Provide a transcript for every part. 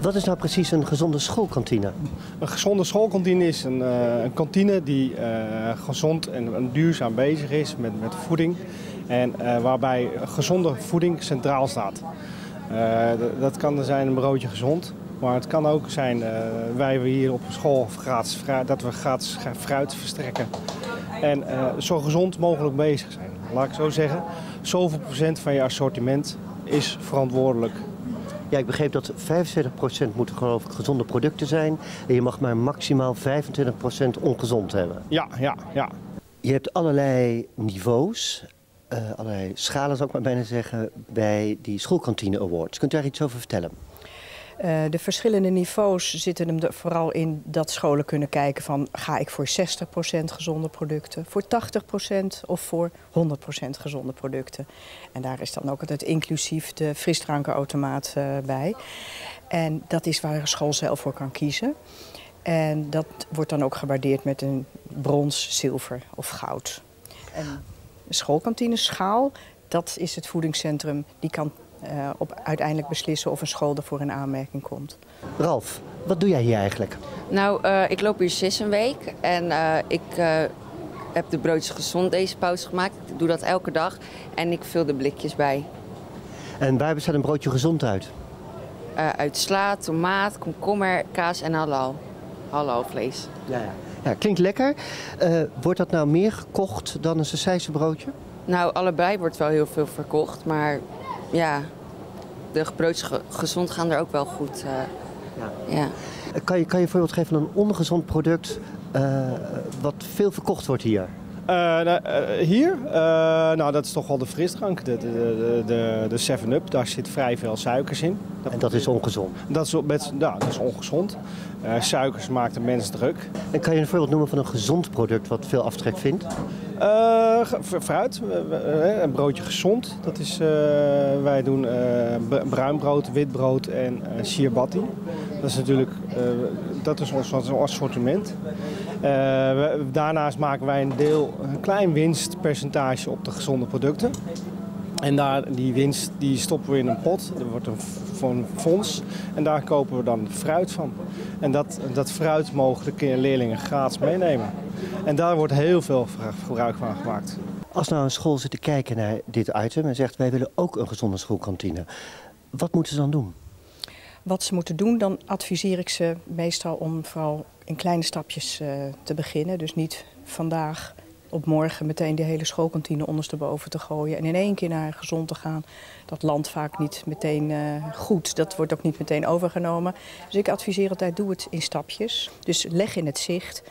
Wat is nou precies een gezonde schoolkantine? Een gezonde schoolkantine is een kantine die gezond en duurzaam bezig is met voeding. En waarbij gezonde voeding centraal staat. Dat kan zijn een broodje gezond. Maar het kan ook zijn, wij hier op school dat we gratis fruit verstrekken. En zo gezond mogelijk bezig zijn. Laat ik zo zeggen, zoveel procent van je assortiment is verantwoordelijk. Ja, ik begreep dat 75% moeten geloof ik gezonde producten zijn. En je mag maar maximaal 25% ongezond hebben. Ja. Je hebt allerlei niveaus, allerlei schalen zou ik maar bijna zeggen, bij die schoolkantine awards. Kunt u daar iets over vertellen? De verschillende niveaus zitten hem er vooral in dat scholen kunnen kijken van ga ik voor 60% gezonde producten, voor 80% of voor 100% gezonde producten. En daar is dan ook altijd inclusief de frisdrankenautomaat bij. En dat is waar een school zelf voor kan kiezen. En dat wordt dan ook gewaardeerd met een brons, zilver of goud. En de schoolkantineschaal, dat is het voedingscentrum, die kan uiteindelijk beslissen of een school ervoor in aanmerking komt. Ralf, wat doe jij hier eigenlijk? Nou, ik loop hier 6 een week en ik heb de broodjes gezond deze pauze gemaakt. Ik doe dat elke dag en ik vul de blikjes bij. En waar bestaat een broodje gezond uit? Uit sla, tomaat, komkommer, kaas en halal vlees. Ja, klinkt lekker. Wordt dat nou meer gekocht dan een sausijse broodje? Nou, allebei wordt wel heel veel verkocht, maar ja, de broodjes gezond gaan er ook wel goed. Ja. Kan je een voorbeeld geven van een ongezond product wat veel verkocht wordt hier? Hier? Nou, dat is toch wel de frisdrank, de 7-Up. Daar zit vrij veel suikers in. En dat is ongezond? Dat is ongezond. Suikers maakt de mens druk. En kan je een voorbeeld noemen van een gezond product wat veel aftrek vindt? Fruit, een broodje gezond. Dat is, wij doen bruin brood, wit brood en ciabatta. Dat is natuurlijk ons assortiment. Daarnaast maken wij een klein winstpercentage op de gezonde producten. En die winst die stoppen we in een pot. Er wordt een fonds en daar kopen we dan fruit van. En dat fruit mogen de leerlingen gratis meenemen. En daar wordt heel veel gebruik van gemaakt. Als nou een school zit te kijken naar dit item en zegt wij willen ook een gezonde schoolkantine. Wat moeten ze dan doen? Wat ze moeten doen, dan adviseer ik ze meestal om vooral in kleine stapjes te beginnen. Dus niet vandaag op morgen meteen de hele schoolkantine ondersteboven te gooien en in één keer naar gezond te gaan. Dat landt vaak niet meteen goed. Dat wordt ook niet meteen overgenomen. Dus ik adviseer altijd, doe het in stapjes. Dus leg in het zicht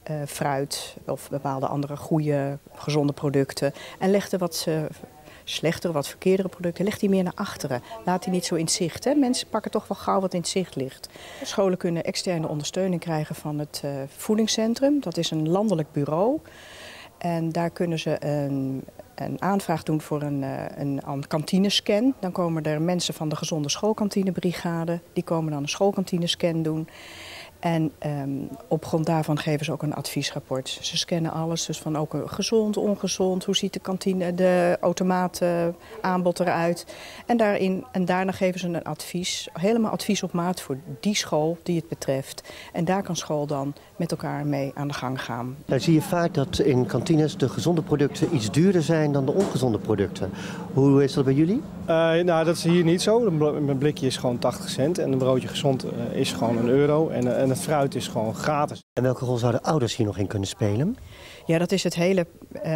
fruit of bepaalde andere goede, gezonde producten. En leg er wat slechtere, wat verkeerdere producten, leg die meer naar achteren. Laat die niet zo in het zicht. Hè? Mensen pakken toch wel gauw wat in het zicht ligt. Scholen kunnen externe ondersteuning krijgen van het voedingscentrum. Dat is een landelijk bureau. En daar kunnen ze een aanvraag doen voor een kantinescan. Dan komen er mensen van de gezonde schoolkantinebrigade. Die komen dan een schoolkantinescan doen. En op grond daarvan geven ze ook een adviesrapport. Ze scannen alles, dus van ook gezond, ongezond, hoe ziet de kantine, de automaataanbod eruit. En daarna geven ze een advies, helemaal advies op maat voor die school die het betreft. En daar kan school dan met elkaar mee aan de gang gaan. Nou zie je vaak dat in kantines de gezonde producten iets duurder zijn dan de ongezonde producten. Hoe is dat bij jullie? Nou, dat is hier niet zo. Een blikje is gewoon 80 cent en een broodje gezond is gewoon €1. En het fruit is gewoon gratis. En welke rol zouden ouders hier nog in kunnen spelen? Ja, dat is het hele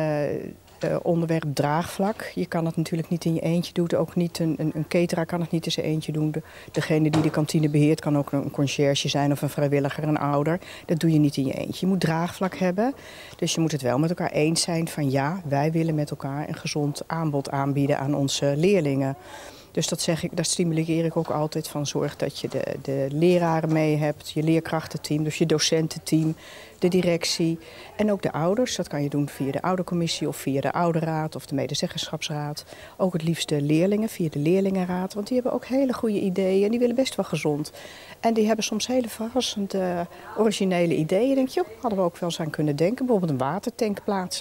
onderwerp draagvlak. Je kan het natuurlijk niet in je eentje doen. Ook niet een cateraar kan het niet in zijn eentje doen. Degene die de kantine beheert kan ook een conciërge zijn of een vrijwilliger, een ouder. Dat doe je niet in je eentje. Je moet draagvlak hebben. Dus je moet het wel met elkaar eens zijn van ja, wij willen met elkaar een gezond aanbod aanbieden aan onze leerlingen. Dus dat stimuleer ik ook altijd van zorg dat je de leraren mee hebt, je leerkrachtenteam, dus je docententeam, de directie en ook de ouders. Dat kan je doen via de oudercommissie of via de ouderraad of de medezeggenschapsraad. Ook het liefst de leerlingen via de leerlingenraad, want die hebben ook hele goede ideeën en die willen best wel gezond. En die hebben soms hele verrassende, originele ideeën. Denk je, hadden we ook wel eens aan kunnen denken. Bijvoorbeeld een watertank plaatsen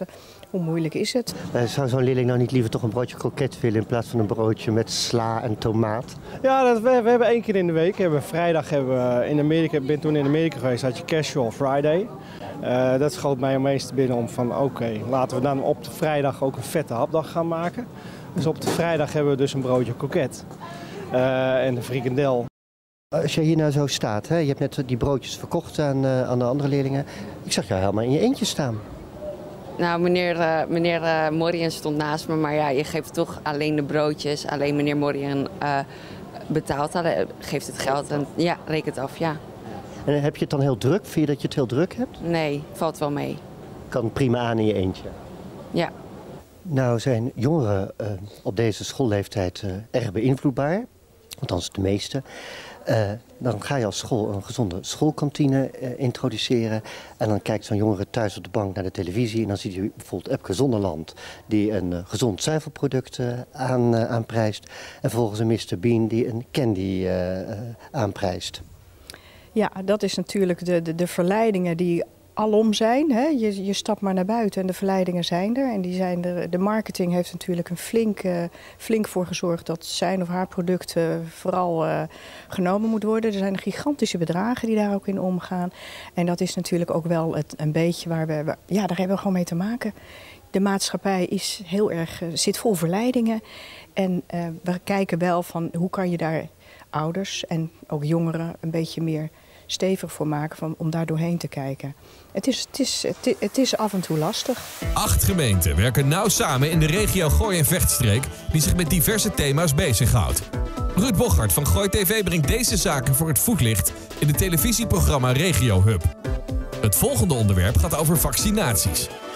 Hoe moeilijk is het? Zou zo'n leerling nou niet liever toch een broodje kroket willen in plaats van een broodje met sla en tomaat? Ja, we hebben 1 keer in de week. Vrijdag hebben we in Amerika, ben toen in Amerika geweest, had je Casual Friday. Dat schoot mij meest binnen om van oké, laten we dan op de vrijdag ook een vette hapdag gaan maken. Dus op de vrijdag hebben we dus een broodje kroket en een frikandel. Als je hier nou zo staat, hè, je hebt net die broodjes verkocht aan de andere leerlingen. Ik zag jou helemaal in je eentje staan. Nou, meneer Morien stond naast me, maar ja, je geeft toch alleen de broodjes. Alleen meneer Morien betaalt, geeft het geld en ja, rekent af, ja. En heb je het dan heel druk? Vind je dat je het heel druk hebt? Nee, valt wel mee. Kan prima aan in je eentje. Ja. Nou zijn jongeren op deze schoolleeftijd erg beïnvloedbaar. Althans de meeste. Dan ga je als school een gezonde schoolkantine introduceren. En dan kijkt zo'n jongere thuis op de bank naar de televisie. En dan ziet hij bijvoorbeeld Epke Zonderland die een gezond zuivelproduct aanprijst. En vervolgens een Mr. Bean die een candy aanprijst. Ja, dat is natuurlijk de verleidingen die alom zijn. Hè? Je stapt maar naar buiten en de verleidingen zijn er. En die zijn er. De marketing heeft natuurlijk een flink voor gezorgd dat zijn of haar product vooral genomen moet worden. Er zijn gigantische bedragen die daar ook in omgaan. En dat is natuurlijk ook wel een beetje waar daar hebben we gewoon mee te maken. De maatschappij is zit vol verleidingen. En we kijken wel van hoe kan je daar ouders en ook jongeren een beetje meer stevig voor maken om daar doorheen te kijken. Het is af en toe lastig. 8 gemeenten werken nauw samen in de regio Gooi en Vechtstreek die zich met diverse thema's bezighoudt. Ruud Bochart van Gooi TV brengt deze zaken voor het voetlicht in het televisieprogramma Regio Hub. Het volgende onderwerp gaat over vaccinaties.